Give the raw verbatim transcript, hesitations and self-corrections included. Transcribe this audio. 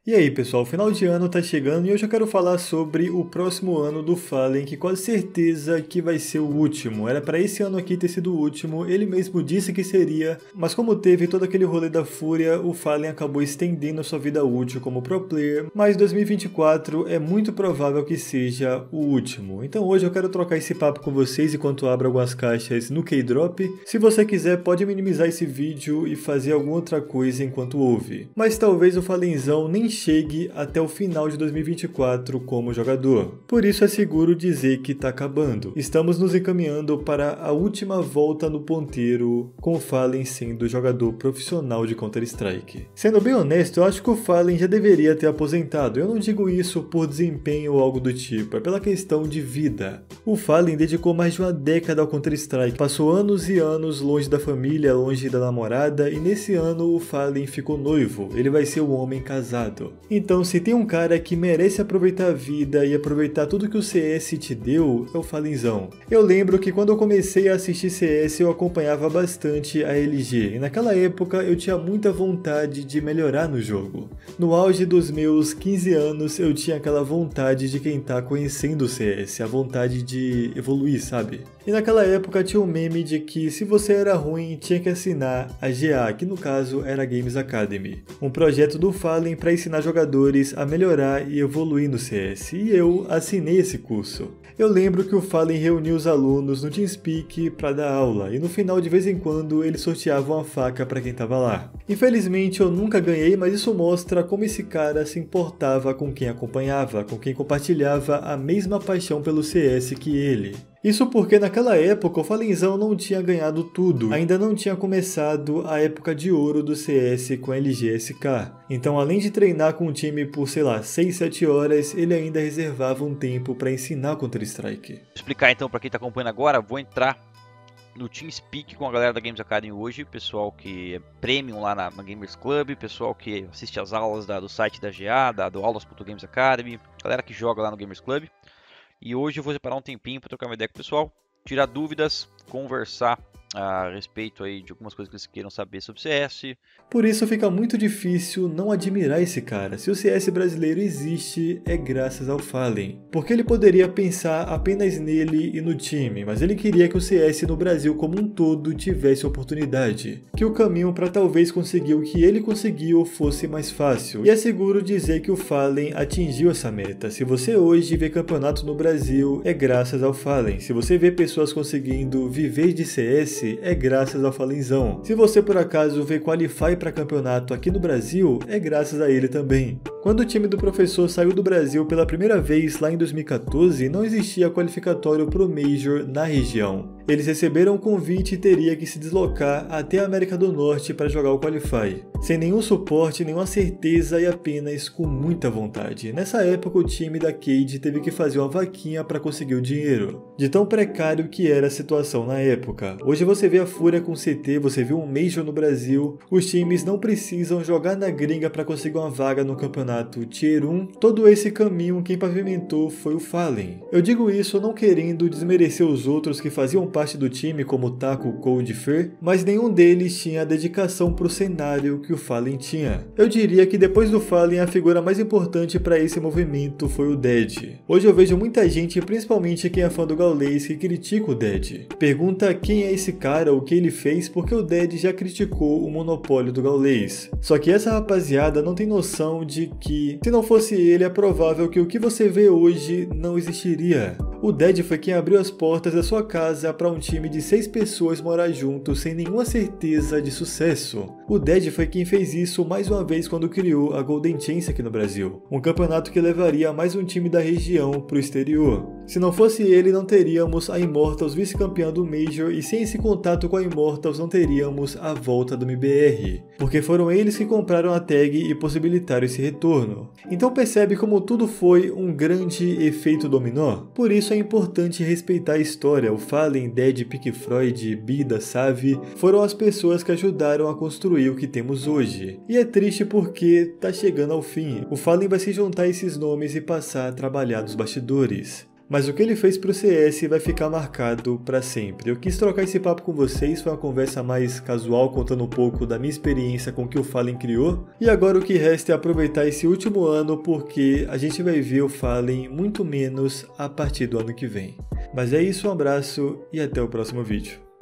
E aí pessoal, o final de ano tá chegando e hoje eu quero falar sobre o próximo ano do Fallen, que quase certeza que vai ser o último. Era pra esse ano aqui ter sido o último, ele mesmo disse que seria, mas como teve todo aquele rolê da Fúria, o Fallen acabou estendendo a sua vida útil como pro player, mas dois mil e vinte e quatro é muito provável que seja o último. Então hoje eu quero trocar esse papo com vocês enquanto abro algumas caixas no Keydrop. Se você quiser pode minimizar esse vídeo e fazer alguma outra coisa enquanto ouve. Mas talvez o Fallenzão nem chegue até o final de dois mil e vinte e quatro como jogador. Por isso é seguro dizer que tá acabando. Estamos nos encaminhando para a última volta no ponteiro, com o Fallen sendo jogador profissional de Counter-Strike. Sendo bem honesto, eu acho que o Fallen já deveria ter aposentado. Eu não digo isso por desempenho ou algo do tipo, é pela questão de vida. O Fallen dedicou mais de uma década ao Counter-Strike, passou anos e anos longe da família, longe da namorada, e nesse ano o Fallen ficou noivo. Ele vai ser um homem casado. Então, se tem um cara que merece aproveitar a vida e aproveitar tudo que o C S te deu, é o Fallenzão. Eu lembro que quando eu comecei a assistir C S, eu acompanhava bastante a L G, e naquela época eu tinha muita vontade de melhorar no jogo. No auge dos meus quinze anos, eu tinha aquela vontade de quem tá conhecendo o C S, a vontade de evoluir, sabe? E naquela época tinha um meme de que se você era ruim, tinha que assinar a G A, que no caso era a Games Academy, um projeto do Fallen para ensinar jogadores a melhorar e evoluir no C S, e eu assinei esse curso. Eu lembro que o Fallen reunia os alunos no TeamSpeak para dar aula, e no final de vez em quando ele sorteava uma faca para quem estava lá. Infelizmente eu nunca ganhei, mas isso mostra como esse cara se importava com quem acompanhava, com quem compartilhava a mesma paixão pelo C S que ele. Isso porque naquela época o Fallenzão não tinha ganhado tudo, ainda não tinha começado a época de ouro do C S com a L G S K. Então além de treinar com o time por, sei lá, seis, sete horas, ele ainda reservava um tempo para ensinar Counter-Strike. Vou explicar então para quem está acompanhando agora, vou entrar no TeamSpeak com a galera da Games Academy hoje, pessoal que é Premium lá na, na Gamers Club, pessoal que assiste as aulas da, do site da G A, da, do aulas ponto games academy, galera que joga lá no Gamers Club. E hoje eu vou separar um tempinho para trocar uma ideia com o pessoal, tirar dúvidas, conversar a respeito aí de algumas coisas que eles queiram saber sobre C S. Por isso fica muito difícil não admirar esse cara. Se o C S brasileiro existe, é graças ao Fallen. Porque ele poderia pensar apenas nele e no time, mas ele queria que o C S no Brasil como um todo tivesse oportunidade. Que o caminho para talvez conseguir o que ele conseguiu fosse mais fácil. E é seguro dizer que o Fallen atingiu essa meta. Se você hoje vê campeonato no Brasil, é graças ao Fallen. Se você vê pessoas conseguindo viver de C S, é graças ao Fallenzão. Se você por acaso vê Qualify para campeonato aqui no Brasil, é graças a ele também. Quando o time do professor saiu do Brasil pela primeira vez lá em dois mil e quatorze, não existia qualificatório pro Major na região. Eles receberam um convite e teria que se deslocar até a América do Norte para jogar o Qualify, sem nenhum suporte, nenhuma certeza e apenas com muita vontade. Nessa época o time da Cade teve que fazer uma vaquinha para conseguir o dinheiro, de tão precário que era a situação na época. Hoje você vê a Fúria com C T, você vê um Major no Brasil, os times não precisam jogar na gringa para conseguir uma vaga no campeonato Tier um, todo esse caminho quem pavimentou foi o Fallen. Eu digo isso não querendo desmerecer os outros que faziam parte do time como Taco, Cold e Fer, mas nenhum deles tinha a dedicação para o cenário que o Fallen tinha. Eu diria que depois do Fallen a figura mais importante para esse movimento foi o Dead. Hoje eu vejo muita gente, principalmente quem é fã do Gaules, que critica o Dead. Pergunta quem é esse cara, o que ele fez, porque o Dead já criticou o monopólio do Gaules. Só que essa rapaziada não tem noção de que, se não fosse ele, é provável que o que você vê hoje não existiria. O Dead foi quem abriu as portas da sua casa para um time de seis pessoas morar juntos sem nenhuma certeza de sucesso. O Dead foi quem fez isso mais uma vez quando criou a Golden Chance aqui no Brasil, um campeonato que levaria mais um time da região para o exterior. Se não fosse ele, não teríamos a Immortals vice-campeã do Major, e sem esse contato com a Immortals não teríamos a volta do M B R, porque foram eles que compraram a tag e possibilitaram esse retorno. Então percebe como tudo foi um grande efeito dominó? Por isso é importante respeitar a história. O Fallen, Dead, Pickfroid, Bida, Savi foram as pessoas que ajudaram a construir o que temos hoje. E é triste porque tá chegando ao fim. O Fallen vai se juntar a esses nomes e passar a trabalhar nos bastidores. mas o que ele fez pro C S vai ficar marcado para sempre. Eu quis trocar esse papo com vocês, foi uma conversa mais casual, contando um pouco da minha experiência com o que o Fallen criou, e agora o que resta é aproveitar esse último ano, porque a gente vai ver o Fallen muito menos a partir do ano que vem. Mas é isso, um abraço e até o próximo vídeo.